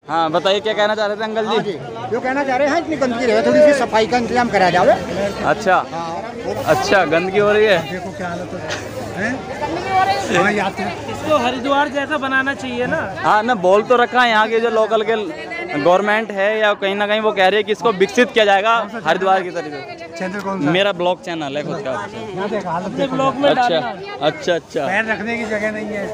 हाँ बताइए क्या कहना चाह रहे थे अंकल जी? जो कहना चाह रहे हैं इतनी गंदगी रहे, थोड़ी सी सफाई का इंतजाम कराया जाए। अच्छा अच्छा, गंदगी हो रही है। देखो क्या हालत है। इसको हरिद्वार जैसा बनाना चाहिए ना। हाँ ना, बोल तो रखा है यहाँ के जो लोकल के गवर्नमेंट है या कहीं ना कहीं वो कह रही है कि इसको विकसित किया जाएगा हरिद्वार की तरीके से। मेरा ब्लॉग चैनल है खुद का। ब्लॉग में अच्छा अच्छा अच्छा, पैर रखने की जगह नहीं है।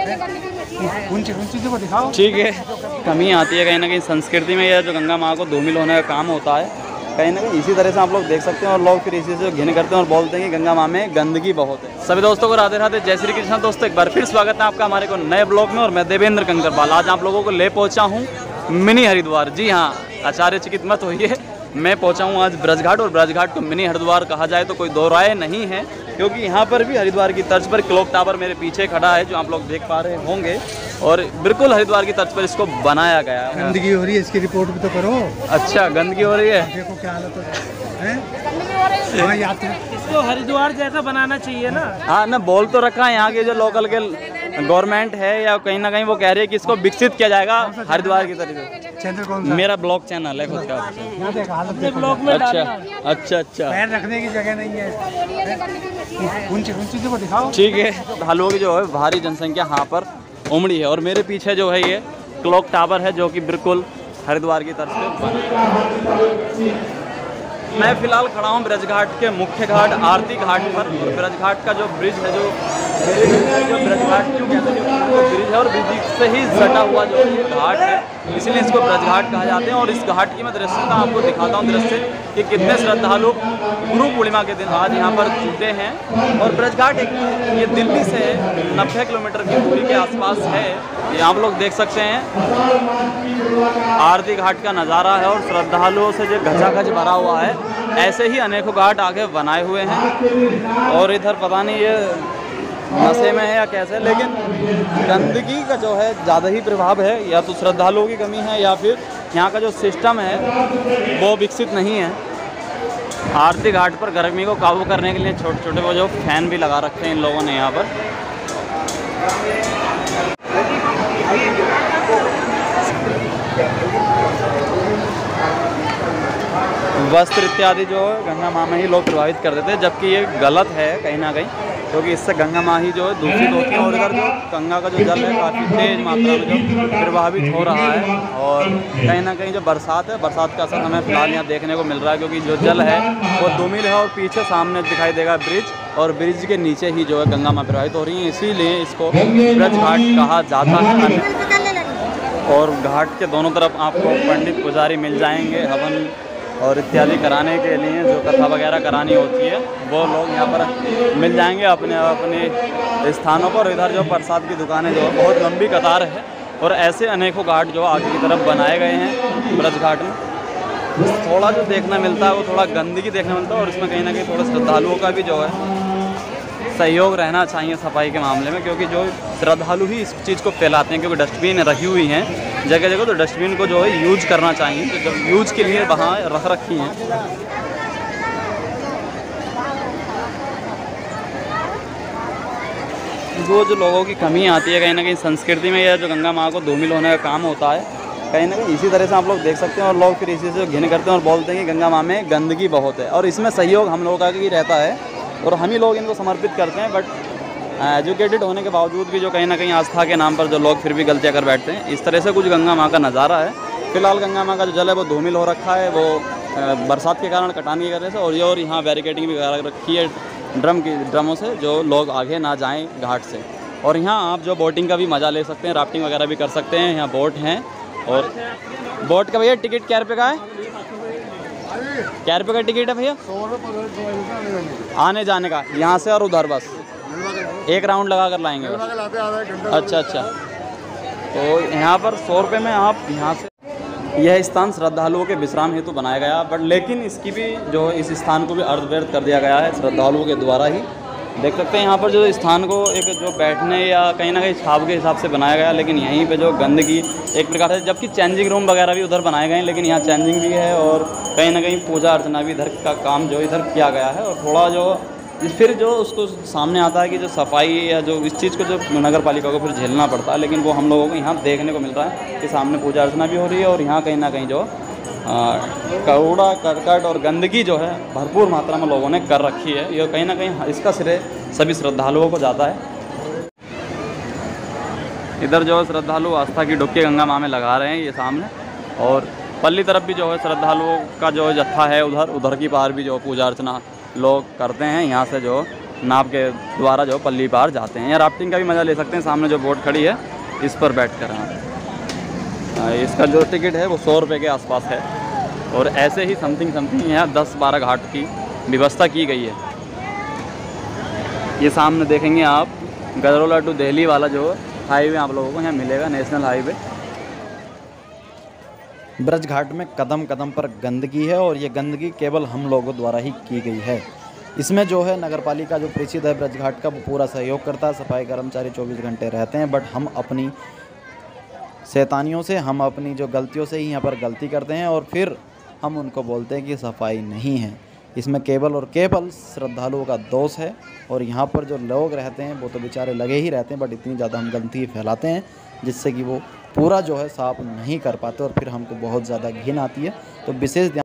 को दिखाओ। ठीक है, कमी आती है कहीं ना कहीं संस्कृति में। यह जो गंगा माँ को धूमिल होने का काम होता है कहीं ना कहीं इसी तरह से आप लोग देख सकते हैं, और लोग फिर इसी से घिन करते हैं और बोलते हैं कि गंगा माँ में गंदगी बहुत है। सभी दोस्तों को राधे राधे, जय श्री कृष्ण। दोस्तों एक बार फिर स्वागत है आपका हमारे को नए ब्लॉग में, और मैं देवेंद्र कंकरपाल आज आप लोगों को ले पहुंचा हूं मिनी हरिद्वार। जी हाँ, आचार्य चिकित मत होइए, मैं पहुंचा हूं आज ब्रजघाट, और ब्रजघाट को मिनी हरिद्वार कहा जाए तो कोई दो राय नहीं है, क्योंकि यहाँ पर भी हरिद्वार की तर्ज पर क्लॉक टावर मेरे पीछे खड़ा है जो आप लोग देख पा रहे होंगे, और बिल्कुल हरिद्वार की तर्ज पर इसको बनाया गया है। गंदगी हो रही है, इसकी रिपोर्ट भी तो करो। अच्छा, गंदगी हो रही है। देखो क्या हालत है। इसको हरिद्वार जैसा बनाना चाहिए ना। हाँ ना, बोल तो रखा है यहाँ के जो लोकल के गवर्नमेंट है या कहीं ना कहीं वो कह रही है कि इसको विकसित किया जाएगा हरिद्वार की तरीके से। मेरा ब्लॉग चैनल है खुद का। ब्लॉग में अच्छा अच्छा अच्छा, पैर रखने की जगह नहीं है। को दिखाओ। ठीक है, भालुओं की जो है भारी जनसंख्या यहाँ पर उमड़ी है, और मेरे पीछे जो है ये क्लॉक टावर है जो कि बिल्कुल हरिद्वार की तरफ से बना। मैं फिलहाल खड़ा हूँ ब्रजघाट के मुख्य घाट आरती घाट पर, और ब्रजघाट का जो ब्रिज है जो ब्रजघाट क्यों कहते हैं, जो ब्रिज है और ब्रिज से ही सटा हुआ जो घाट है, इसलिए इसको ब्रजघाट कहा जाते हैं। और इस घाट की मैं दृश्यता आपको दिखाता हूँ दृश्य कि कितने श्रद्धालु गुरु पूर्णिमा के दिन आज यहाँ पर जुटे हैं। और ब्रजघाट एक ये दिल्ली से 90 किलोमीटर की दूरी के आसपास है, ये आप लोग देख सकते हैं। आरती घाट का नज़ारा है और श्रद्धालुओं से जो घचाघच भरा हुआ है, ऐसे ही अनेकों घाट आगे बनाए हुए हैं। और इधर पता नहीं ये नशे में है या कैसे, लेकिन गंदगी का जो है ज़्यादा ही प्रभाव है, या तो श्रद्धालुओं की कमी है या फिर यहाँ का जो सिस्टम है वो विकसित नहीं है। आरती घाट पर गर्मी को काबू करने के लिए छोटे छोटे वो जो फैन भी लगा रखे हैं इन लोगों ने यहाँ पर। वस्त्र इत्यादि जो गंगा माँ में ही लोग प्रभावित कर देते हैं, जबकि ये गलत है कहीं ना कहीं, क्योंकि इससे गंगा माँ ही जो है दूषित होती है। और इधर जो गंगा का जो जल है काफ़ी तेज़ मात्रा में जो प्रभावित हो रहा है, और कहीं ना कहीं जो बरसात है, बरसात का असर हमें फिलहाल यहाँ देखने को मिल रहा है, क्योंकि जो जल है वो धूमिल है और पीछे सामने दिखाई देगा ब्रिज, और ब्रिज के नीचे ही जो है गंगा माँ प्रभावित हो रही है, इसीलिए इसको ब्रज घाट कहा जाता है। और घाट के दोनों तरफ आपको पंडित पुजारी मिल जाएंगे हवन और इत्यादि कराने के लिए, जो कथा वगैरह करानी होती है वो लोग यहाँ पर मिल जाएंगे अपने अपने स्थानों पर। इधर जो प्रसाद की दुकानें जो है बहुत लंबी कतार है, और ऐसे अनेकों घाट जो आगे की तरफ बनाए गए हैं ब्रज घाट में। थोड़ा जो देखना मिलता है वो थोड़ा गंदगी देखने मिलता है, और इसमें कहीं ना कहीं थोड़ा श्रद्धालुओं का भी जो है सहयोग रहना चाहिए सफाई के मामले में, क्योंकि जो श्रद्धालु ही इस चीज़ को फैलाते हैं, क्योंकि डस्टबिन रखी हुई हैं जगह जगह, तो डस्टबिन को जो है यूज करना चाहिए, तो जब यूज के लिए वहाँ रख रखी हैं। वो जो लोगों की कमी आती है कहीं ना कहीं संस्कृति में, यह जो गंगा माँ को धूमिल होने का काम होता है कहीं ना कहीं इसी तरह से आप लोग देख सकते हैं, और लोग फिर इसी से घिन करते हैं और बोलते हैं कि गंगा माँ में गंदगी बहुत है, और इसमें सहयोग हम लोगों का भी रहता है और हम ही लोग इनको समर्पित करते हैं। बट एजुकेटेड होने के बावजूद भी जो कहीं ना कहीं आस्था के नाम पर जो लोग फिर भी गलतियाँ कर बैठते हैं, इस तरह से कुछ गंगा माँ का नज़ारा है। फिलहाल गंगा माँ का जो जल है वो धूमिल हो रखा है, वो बरसात के कारण कटाने की वजह से, और ये और यहाँ बैरिकेडिंग भी करा रखी है ड्रमों से, जो लोग आगे ना जाएँ घाट से। और यहाँ आप जो बोटिंग का भी मज़ा ले सकते हैं, राफ्टिंग वगैरह भी कर सकते हैं, यहाँ बोट हैं। और बोट का भैया टिकट क्या रुपये का है? क्या रुपये का टिकट है भैया? आने जाने का यहाँ से और उधर बस एक राउंड लगा कर लाएंगे बस। अच्छा अच्छा, तो यहाँ पर 100 रुपये में आप यहाँ से, यह स्थान श्रद्धालुओं के विश्राम हेतु बनाया गया, बट लेकिन इसकी भी जो इस स्थान को भी अर्धव्यर्थ कर दिया गया है श्रद्धालुओं के द्वारा ही। देख सकते हैं यहाँ पर जो स्थान को एक जो बैठने या कहीं ना कहीं छाव के हिसाब से बनाया गया, लेकिन यहीं पे जो गंदगी एक प्रकार से, जबकि चेंजिंग रूम वगैरह भी उधर बनाए गए हैं, लेकिन यहाँ चेंजिंग भी है और कहीं ना कहीं पूजा अर्चना भी इधर का काम जो इधर किया गया है। और थोड़ा जो फिर जो उसको सामने आता है कि जो सफाई या जो इस चीज़ को जो नगर पालिका को फिर झेलना पड़ता है, लेकिन वो हम लोगों को यहाँ देखने को मिल रहा है कि सामने पूजा अर्चना भी हो रही है और यहाँ कहीं ना कहीं जो कूड़ा करकट और गंदगी जो है भरपूर मात्रा में लोगों ने कर रखी है। ये कहीं ना कहीं इसका श्रेय सभी श्रद्धालुओं को जाता है। इधर जो है श्रद्धालु आस्था की डुबकी गंगा माँ में लगा रहे हैं ये सामने, और पल्ली तरफ भी जो है श्रद्धालुओं का जो जत्था है उधर की पार भी जो पूजा अर्चना लोग करते हैं। यहाँ से जो नाव के द्वारा जो पल्ली पार जाते हैं। यहाँ राफ्टिंग का भी मज़ा ले सकते हैं। सामने जो बोट खड़ी है इस पर बैठ कर इसका जो टिकट है वो 100 रुपये के आसपास है, और ऐसे ही समथिंग यहाँ 10-12 घाट की व्यवस्था की गई है। ये सामने देखेंगे आप गजरोला टू दिल्ली वाला जो हाईवे आप लोगों को यहाँ मिलेगा, नेशनल हाईवे। ब्रज घाट में कदम कदम पर गंदगी है, और ये गंदगी केवल हम लोगों द्वारा ही की गई है। इसमें जो है नगर पालिका जो परिषद है ब्रज घाट का वो पूरा सहयोग करता है। सफाई कर्मचारी 24 घंटे रहते हैं, बट हम अपनी शैतानियों से, हम अपनी जो गलतियों से ही यहाँ पर गलती करते हैं, और फिर हम उनको बोलते हैं कि सफाई नहीं है। इसमें केवल और केवल श्रद्धालुओं का दोष है, और यहाँ पर जो लोग रहते हैं वो तो बेचारे लगे ही रहते हैं, बट इतनी ज़्यादा हम गंदगी फैलाते हैं जिससे कि वो पूरा जो है साफ़ नहीं कर पाते, और फिर हमको बहुत ज़्यादा घिन आती है। तो विशेष ध्यान